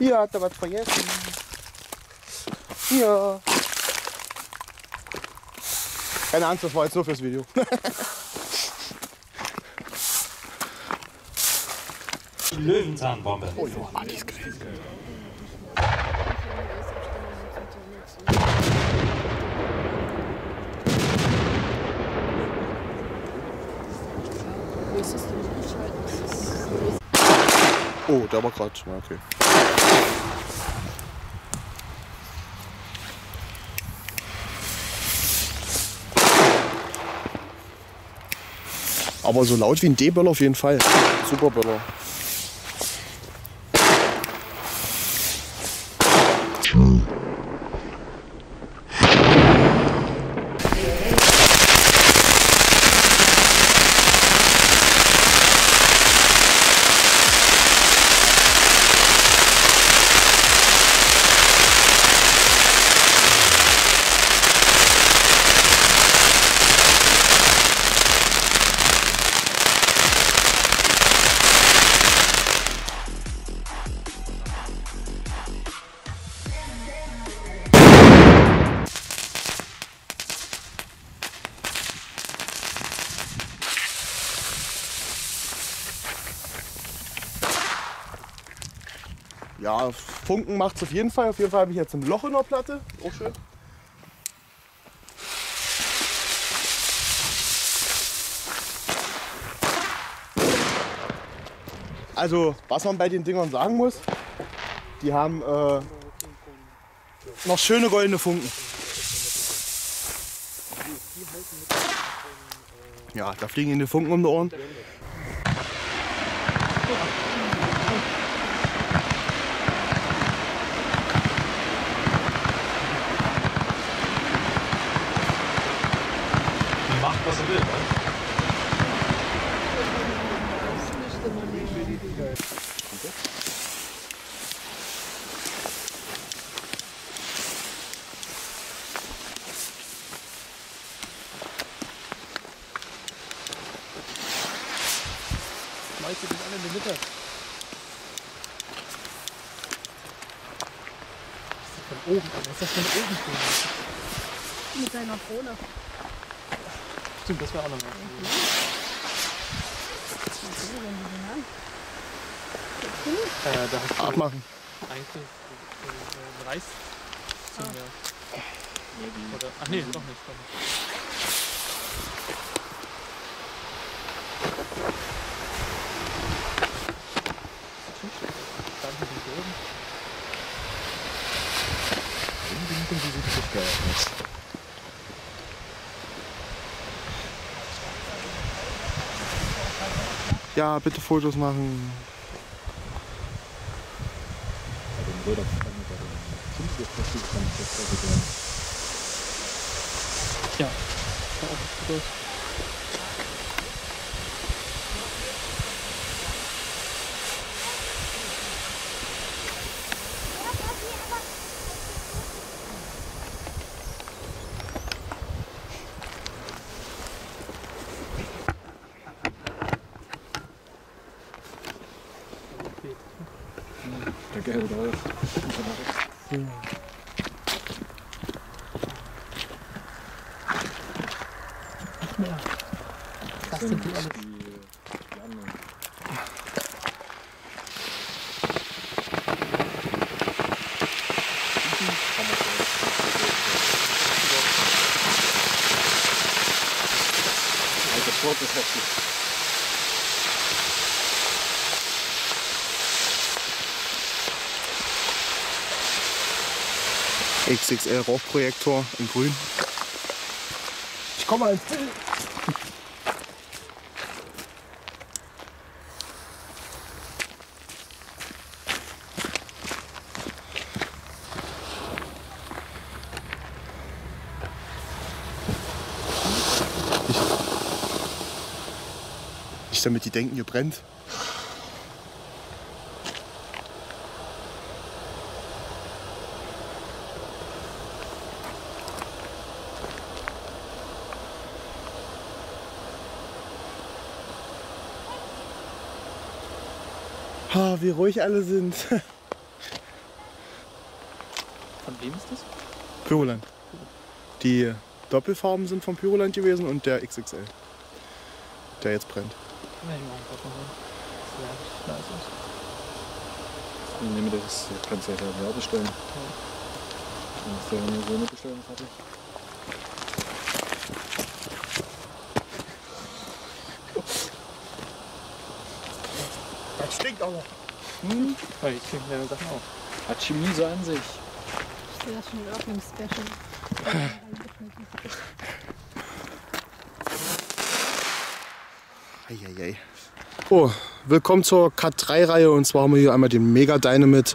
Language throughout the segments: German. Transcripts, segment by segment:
Hier hat er was vergessen. Ja. Keine Angst, das war jetzt nur fürs Video. Die Löwenzahnbombe. Oh ja, die ist geil. Oh, der war gerade. Okay. Aber so laut wie ein D-Böller auf jeden Fall. Super Böller. Ja, Funken macht es auf jeden Fall. Auf jeden Fall habe ich jetzt ein Loch in der Platte. Auch schön. Also, was man bei den Dingern sagen muss, die haben noch schöne goldene Funken. Ja, da fliegen ihnen die Funken um die Ohren. Macht, was er will, ne? Schmeißt du dich alle in die Mitte. Von oben, was ist das von oben? Mit seiner Krone. Stimmt, das wäre auch noch mal. Da hast du abmachen. Eigentlich Reis zum Oder, ach nee, doch nicht. Danke den Boden. Wie sieht das geil aus? Ja, bitte Fotos machen. Ja. Gut. Der gelbe drauf. Das sind die alle. Der Sport ist heftig. XXL Rauchprojektor in grün. Ich komme mal ins Bild. Nicht damit die denken, ihr brennt. Ah, wie ruhig alle sind. Von wem ist das? Pyroland. Die Doppelfarben sind von Pyroland gewesen und der XXL, der jetzt brennt. Ja, ich mache gerade mal. Das sieht nice aus. Ich nehme das, kannst du ja selber bestellen. Ja. Dann musst du ja nur so eine Bestellung fertig. Das stinkt aber. Ja, ich kriege meine Sachen auch. Hat Chemie so an sich. Ich sehe das schon auf dem Special. Eieiei. Oh, willkommen zur Cut 3 Reihe und zwar haben wir hier einmal den Mega Dynamit.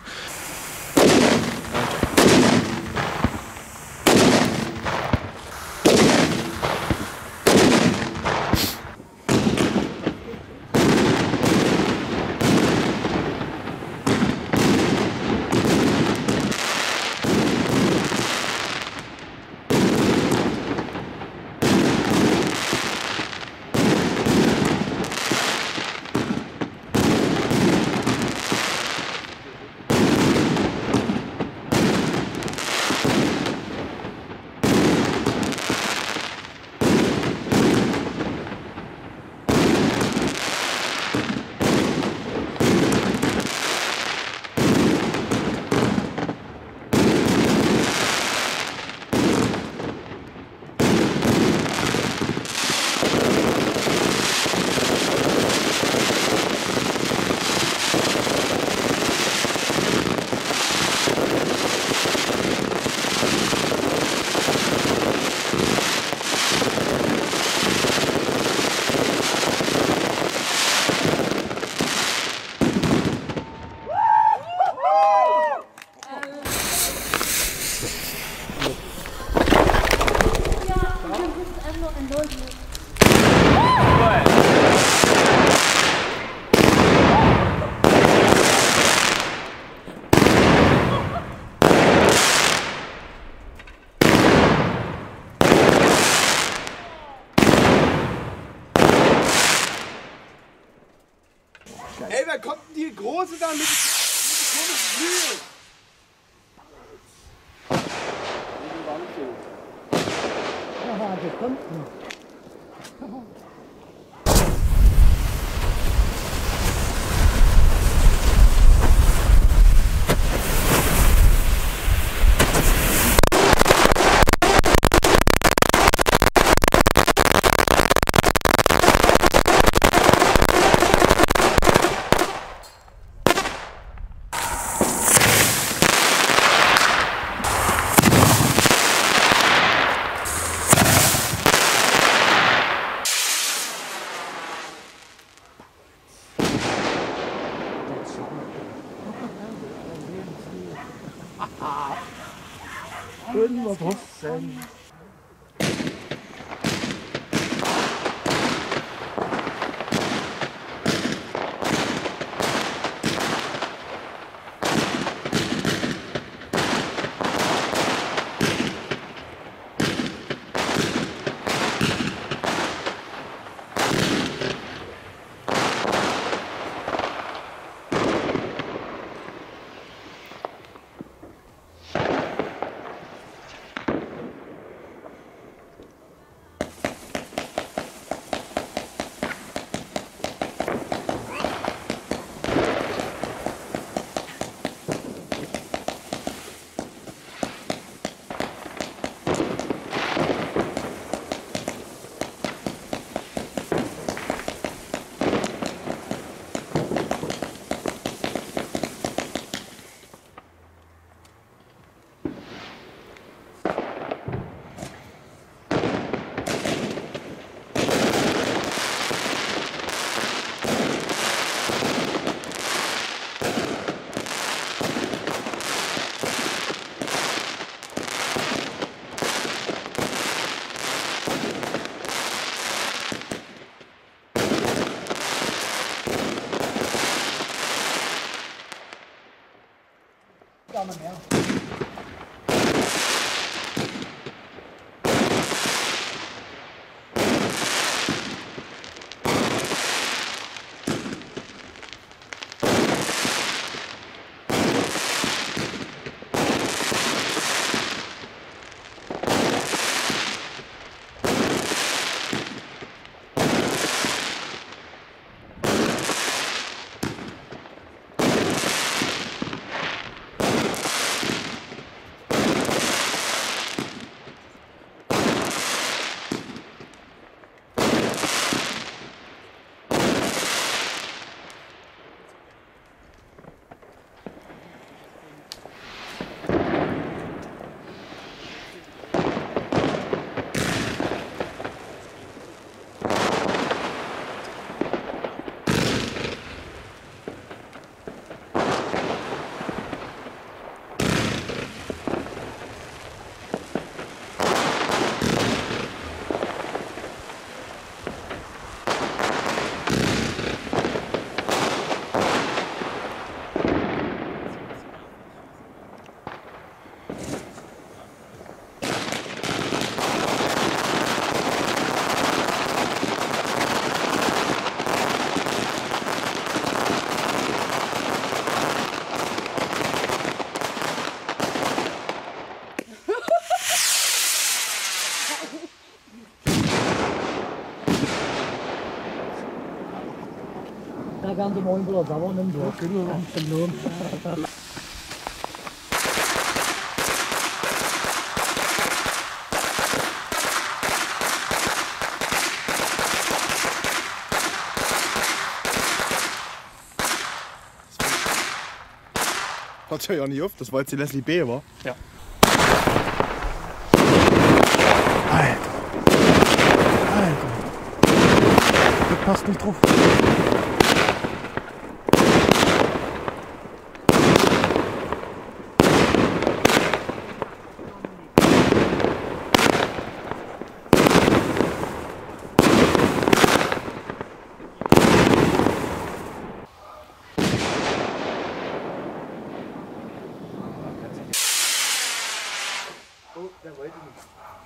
Ey, wer kommt denn die Große da mit komischen Flügeln? Ja, das kommt noch. 한테 먹는 거 잡아오는 거. 그럼. Hört ja nicht auf, das war jetzt die Leslie B, wa? Ja. Alter. Alter. Das passt nicht drauf. Oh, der wollte nicht.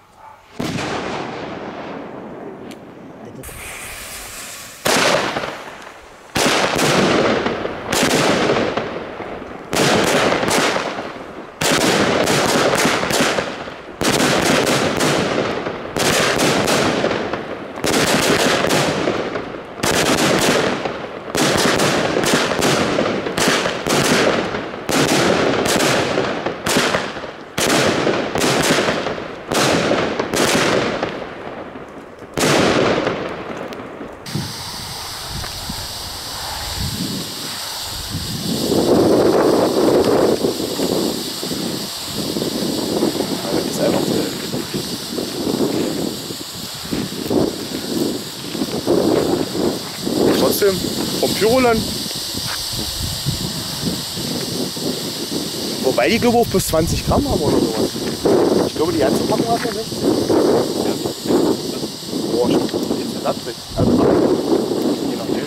Trotzdem vom Pyroland. Wobei die glaube ich auch bis 20 Gramm haben oder sowas. Ich glaube die ganze Packung hat ja 16. Boah, stimmt. Jetzt ist das weg. Also je nachdem.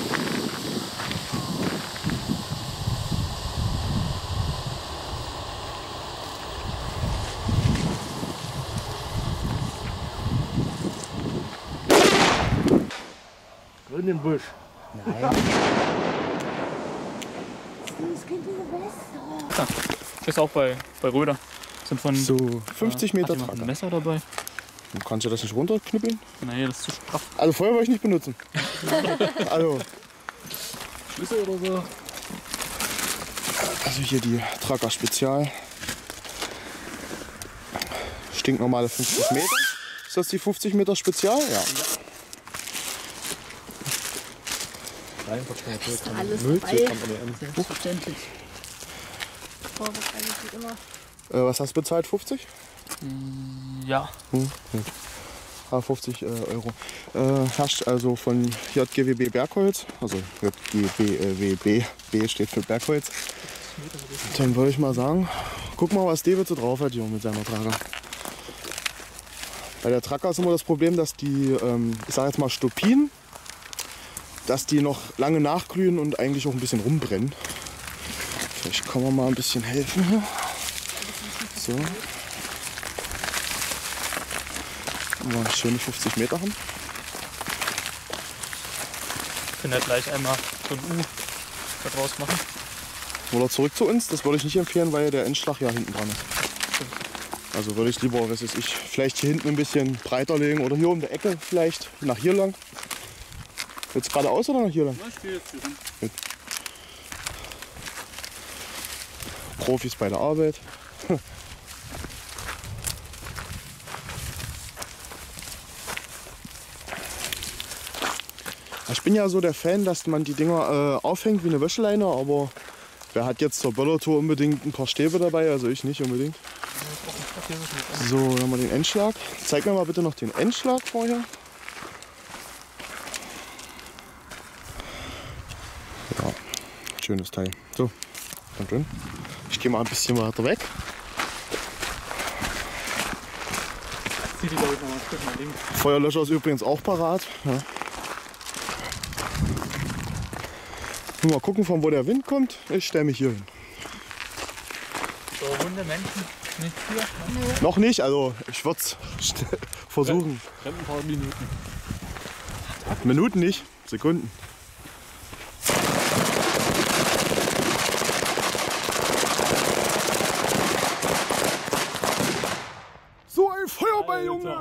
Drin im Busch. Ist auch bei Röder. Sind von So 50 Meter hat jemand ein Tracker. Messer dabei? Kannst du das nicht runterknüppeln? Nee, das ist zu straff. Also Feuer wollte ich nicht benutzen. Also, Schlüssel oder so? also hier die Tracker Spezial. Stinknormale 50 Meter. Ist das die 50 Meter Spezial? Ja. Ist alles dabei. Selbstverständlich. Vorwärts eigentlich immer. Was hast du bezahlt? 50? Ja. Ah, 50 Euro. Herrscht also von JGWB Bergholz. Also JGWB B steht für Bergholz. Dann würde ich mal sagen, guck mal, was David so drauf hat hier mit seiner Tracker. Bei der Tracker ist immer das Problem, dass die, ich sage jetzt mal Stupinen, dass die noch lange nachglühen und eigentlich auch ein bisschen rumbrennen. Vielleicht kann man mal ein bisschen helfen hier. So. Mal schöne 50 Meter haben. Wir können ja gleich einmal so ein U da draus machen. Oder zurück zu uns, das würde ich nicht empfehlen, weil der Endschlag ja hinten dran ist. Also würde ich lieber, was weiß ich, vielleicht hier hinten ein bisschen breiter legen oder hier um der Ecke vielleicht, nach hier lang. Jetzt geradeaus oder nach hier lang? Ich gehe jetzt hier hin. Gut. Profis bei der Arbeit. Ich bin ja so der Fan, dass man die Dinger aufhängt wie eine Wäscheleine, aber wer hat jetzt zur Böllertour unbedingt ein paar Stäbe dabei? Also ich nicht unbedingt. So, dann haben wir den Endschlag. Zeig mir mal bitte noch den Endschlag vorher. Ja, schönes Teil. So, dann schön. Ich gehe mal ein bisschen weiter weg. Zieh die da unten noch ein Stück nach links. Feuerlöscher ist übrigens auch parat. Ja. Nur mal gucken, von wo der Wind kommt. Ich stelle mich hier hin. So, runde Menschen, nicht hier. Noch nicht, also ich würde es versuchen. Ein paar Minuten. Minuten nicht, Sekunden. So ein Feuerball, Junge!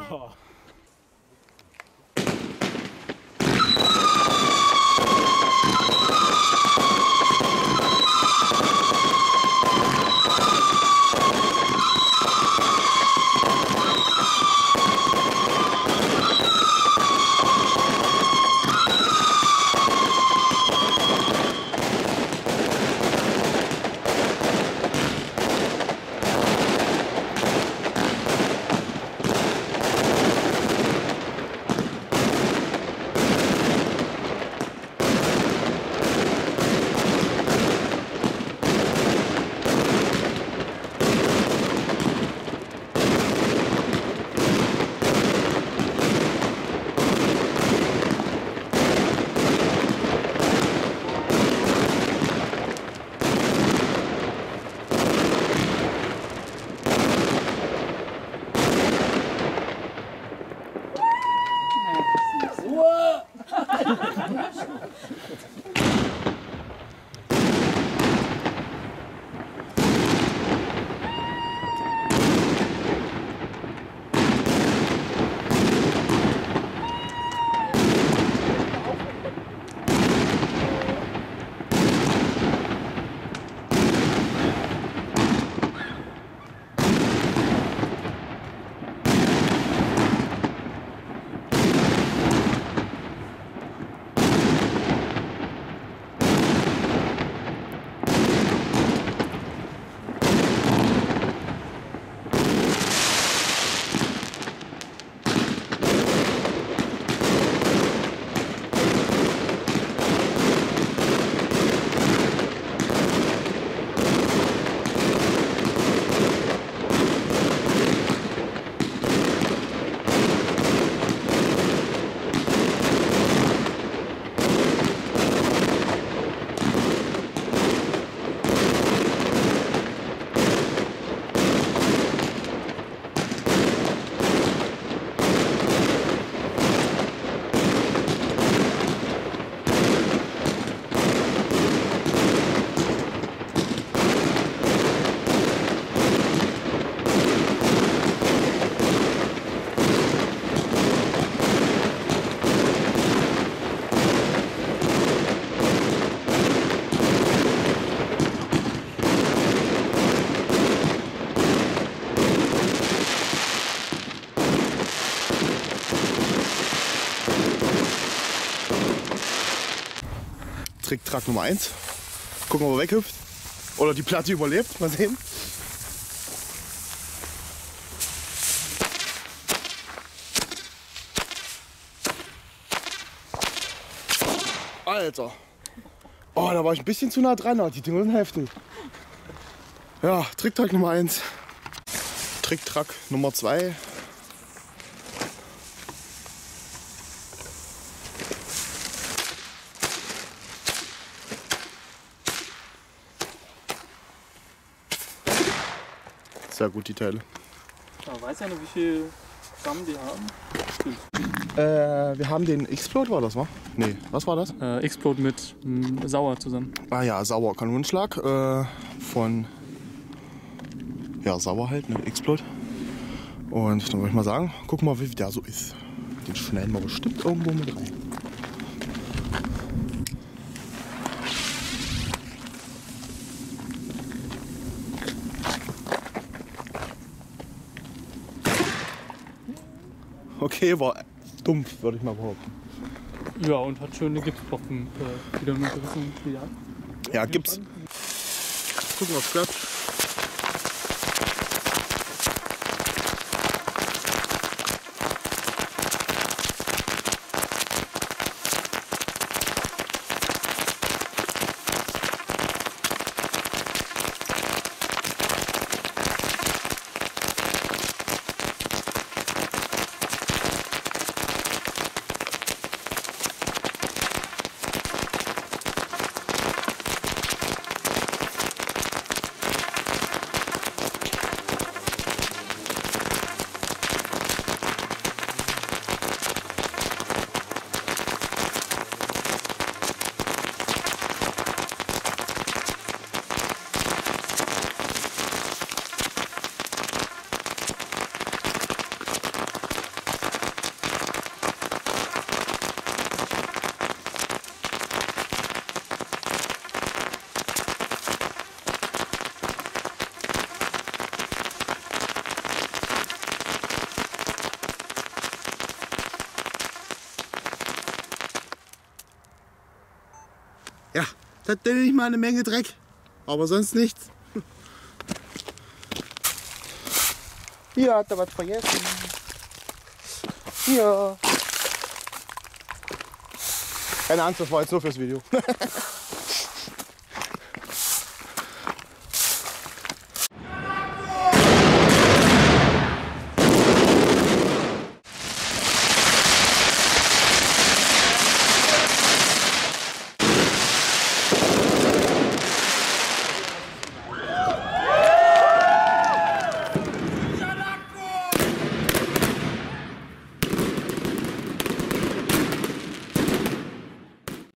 Trick-Track Nummer 1. Gucken, ob er weghüpft. Oder die Platte überlebt. Mal sehen. Alter. Oh, da war ich ein bisschen zu nah dran. Die Dinger sind heftig. Ja, Trick-Track Nummer 1. Trick-Track Nummer 2. Sehr gut, die Teile. Ja, weiß ja noch, wie viel Gramm die haben? Wir haben den Explode, war das, wa? Nee, was war das? Explode mit Sauer zusammen. Ah ja, Sauer Kanonenschlag von ja, Sauer halt, ne? Explode. Und dann würde ich mal sagen, gucken wir mal, wie der so ist. Den schneiden wir bestimmt irgendwo mit rein. Okay, war dumpf, würde ich mal behaupten. Ja, und hat schöne Gipsbrocken wieder nur gerissen. Ja, gibt's. Gucken, was klappt. Ja, das nenne ich mal eine Menge Dreck. Aber sonst nichts. Hier hat er was vergessen. Hier. Keine Angst, das war jetzt nur fürs Video.